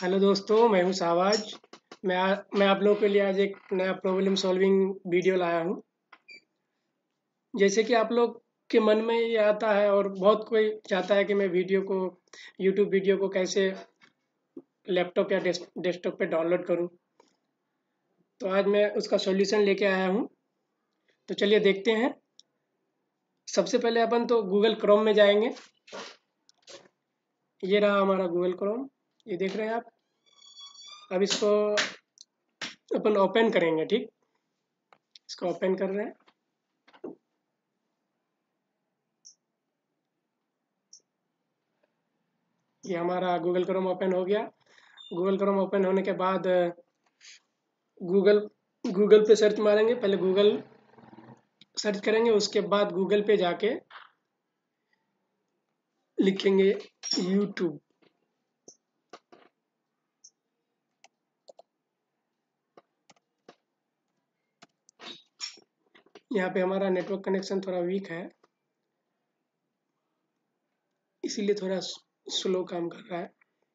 Hello दोस्तों, मैं हूं शाहबाज। मैं आप लोगों के लिए आज एक नया प्रॉब्लम सॉल्विंग वीडियो लाया हूं। जैसे कि आप लोग के मन में ये आता है और बहुत कोई चाहता है कि मैं यूट्यूब वीडियो को कैसे लैपटॉप या डेस्कटॉप पे डाउनलोड करूं। तो आज मैं उसका सॉल्यूशन लेके आया हूं। तो चलिए देखते हैं। सबसे पहले अपन तो गूगल क्रोम में जाएंगे। ये रहा हमारा गूगल क्रोम, ये देख रहे हैं आप। अब इसको अपन ओपन करेंगे, ठीक। इसको ओपन कर रहे हैं। ये हमारा गूगल क्रोम ओपन हो गया। गूगल क्रोम ओपन होने के बाद गूगल गूगल पे सर्च मारेंगे। पहले गूगल सर्च करेंगे, उसके बाद गूगल पे जाके लिखेंगे यूट्यूब। यहाँ पे हमारा नेटवर्क कनेक्शन थोड़ा वीक है, इसीलिए थोड़ा स्लो काम कर रहा है।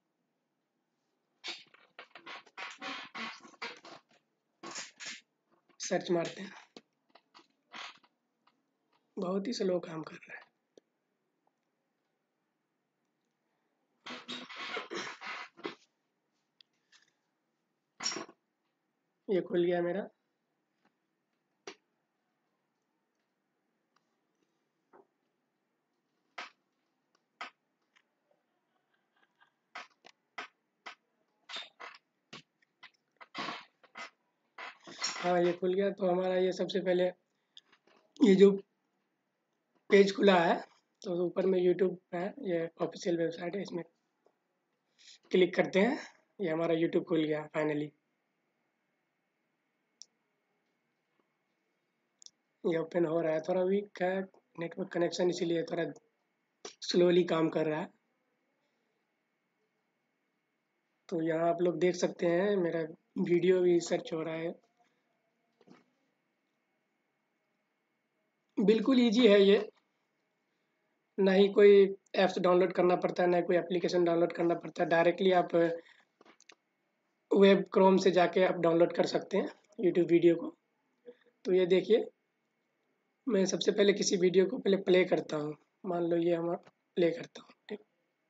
सर्च मारते हैं, बहुत ही स्लो काम कर रहा है। ये खुल गया मेरा। हाँ, ये खुल गया। तो हमारा ये सबसे पहले ये जो पेज खुला है, तो ऊपर में यूट्यूब है, ये ऑफिशियल वेबसाइट है, इसमें क्लिक करते हैं। ये हमारा यूट्यूब खुल गया फाइनली। ये ओपन हो रहा है, थोड़ा वीक है नेटवर्क कनेक्शन, इसीलिए थोड़ा स्लोली काम कर रहा है। तो यहाँ आप लोग देख सकते हैं मेरा वीडियो भी सर्च हो रहा है। बिल्कुल ईजी है ये। ना ही कोई ऐप्स डाउनलोड करना पड़ता है, ना ही कोई एप्लीकेशन डाउनलोड करना पड़ता है। डायरेक्टली आप वेब क्रोम से जाके आप डाउनलोड कर सकते हैं यूट्यूब वीडियो को। तो ये देखिए, मैं सबसे पहले किसी वीडियो को पहले प्ले करता हूँ। मान लो ये हम प्ले करता हूँ, ठीक।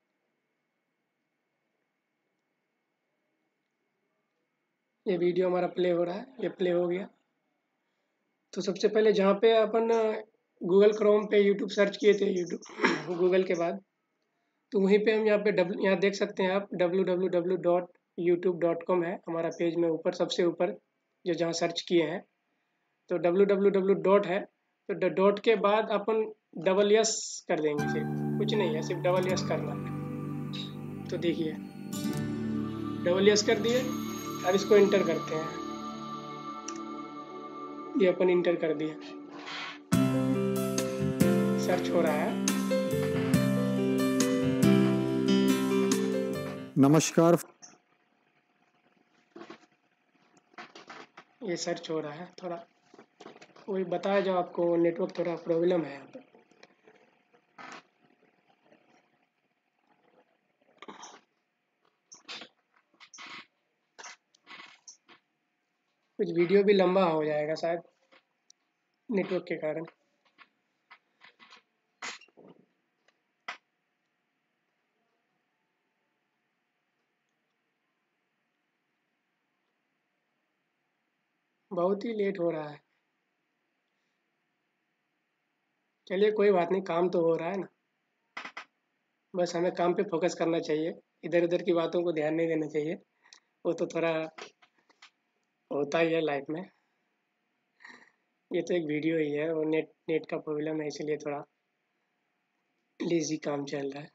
ये वीडियो हमारा प्ले हो रहा है, ये प्ले हो गया। तो सबसे पहले जहाँ पे अपन गूगल क्रोम पे यूट्यूब सर्च किए थे, यूट्यूब गूगल के बाद, तो वहीं पे हम यहाँ देख सकते हैं आप www.youtube.com है हमारा पेज में ऊपर, सबसे ऊपर जो जहाँ सर्च किए हैं। तो www डॉट है, तो डॉट के बाद अपन डबल एस कर देंगे। सिर्फ कुछ नहीं है, सिर्फ डबल एस करना है। तो देखिए, डबल एस कर दिए। अब इसको इंटर करते हैं। ये अपन इंटर कर दिए, सर्च हो रहा है। नमस्कार। ये सर्च हो रहा है थोड़ा। वही बताया, जो आपको नेटवर्क थोड़ा प्रॉब्लम है यहाँ पे। कुछ वीडियो भी लंबा हो जाएगा शायद नेटवर्क के कारण। बहुत ही लेट हो रहा है। चलिए कोई बात नहीं, काम तो हो रहा है ना। बस हमें काम पे फोकस करना चाहिए, इधर उधर की बातों को ध्यान नहीं देना चाहिए। वो तो थोड़ा होता ही है लाइफ में। ये तो एक वीडियो ही है, और नेट नेट का प्रॉब्लम है, इसीलिए थोड़ा लेजी काम चल रहा है।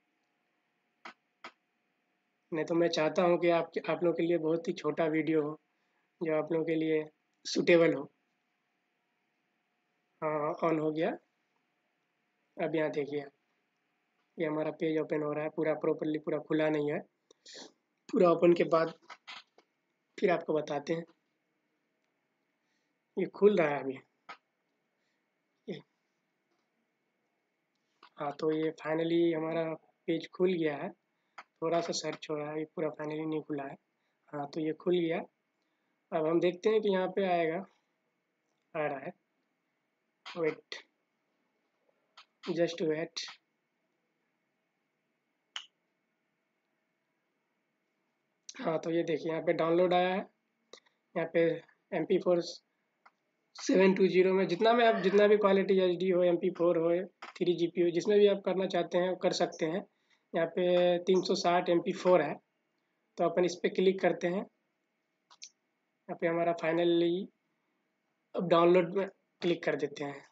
नहीं तो मैं चाहता हूँ कि आप लोग के लिए बहुत ही छोटा वीडियो हो, जो आप लोग के लिए सूटेबल हो। हाँ, ऑन हो गया। अब यहाँ देखिए, ये हमारा पेज ओपन हो रहा है, पूरा प्रॉपरली पूरा खुला नहीं है। पूरा ओपन के बाद फिर आपको बताते हैं। ये खुल रहा है अभी। ये हाँ, तो ये फाइनली हमारा पेज खुल गया है। थोड़ा सा सर्च हो रहा है, ये पूरा फाइनली नहीं खुला है। हाँ, तो ये खुल गया। अब हम देखते हैं कि यहाँ पे आएगा, आ रहा है। Wait, just wait. हाँ, तो ये देखिए यहाँ पे डाउनलोड आया है। यहाँ पे MP4 720 में जितना भी क्वालिटी HD हो, MP4 हो, 3GP हो, जिसमें भी आप करना चाहते हैं वो कर सकते हैं। यहाँ पे 360 MP4 है, तो अपन इस पर क्लिक करते हैं। यहाँ पे हमारा फाइनली अब डाउनलोड में क्लिक कर देते हैं।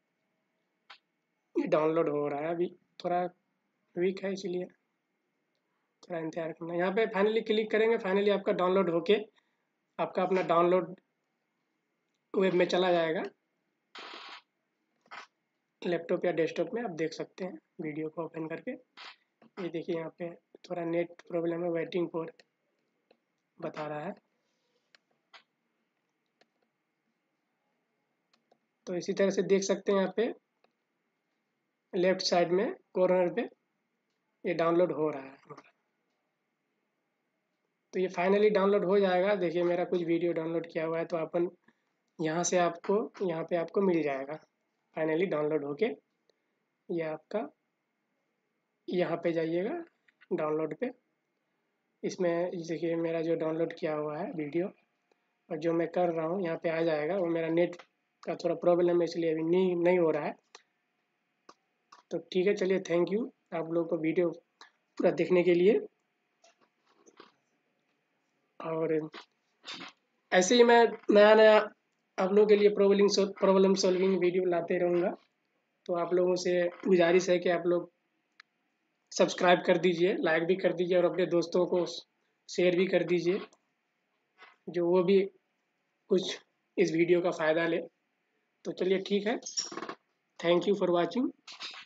ये डाउनलोड हो रहा है, अभी थोड़ा वीक है इसलिए थोड़ा इंतजार करना। यहाँ पे फाइनली क्लिक करेंगे, फाइनली आपका डाउनलोड होके आपका अपना डाउनलोड वेब में चला जाएगा। लैपटॉप या डेस्कटॉप में आप देख सकते हैं वीडियो को ओपन करके। ये देखिए यहाँ पे थोड़ा नेट प्रॉब्लम है, वेटिंग फॉर बता रहा है। तो इसी तरह से देख सकते हैं यहाँ पे लेफ्ट साइड में कॉर्नर पे ये डाउनलोड हो रहा है हमारा। तो ये फाइनली डाउनलोड हो जाएगा। देखिए मेरा कुछ वीडियो डाउनलोड किया हुआ है, तो अपन यहाँ से आपको यहाँ पे आपको मिल जाएगा फाइनली डाउनलोड होके। ये आपका यहाँ पे जाइएगा डाउनलोड पे। इसमें देखिए मेरा जो डाउनलोड किया हुआ है वीडियो और जो मैं कर रहा हूँ यहाँ पे आ जाएगा। वो मेरा नेट का थोड़ा प्रॉब्लम है इसलिए अभी नहीं हो रहा है। तो ठीक है, चलिए, थैंक यू आप लोगों को वीडियो पूरा देखने के लिए। और ऐसे ही मैं नया नया आप लोगों के लिए प्रॉब्लम सॉल्विंग वीडियो लाते रहूँगा। तो आप लोगों से गुजारिश है कि आप लोग सब्सक्राइब कर दीजिए, लाइक भी कर दीजिए और अपने दोस्तों को शेयर भी कर दीजिए, जो वो भी कुछ इस वीडियो का फ़ायदा ले। तो चलिए ठीक है, थैंक यू फॉर वॉचिंग।